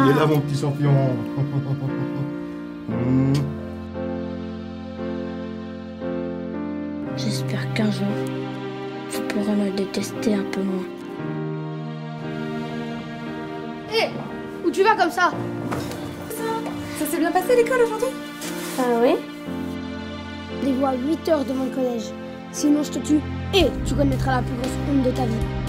Il est là, mon petit champion. J'espère qu'un jour, vous pourrez me détester un peu moins. Hé, où tu vas comme ça? Ça s'est bien passé l'école aujourd'hui? Ah oui? Rendez-vous à 8 h devant le collège. Sinon je te tue et tu connaîtras la plus grosse honte de ta vie.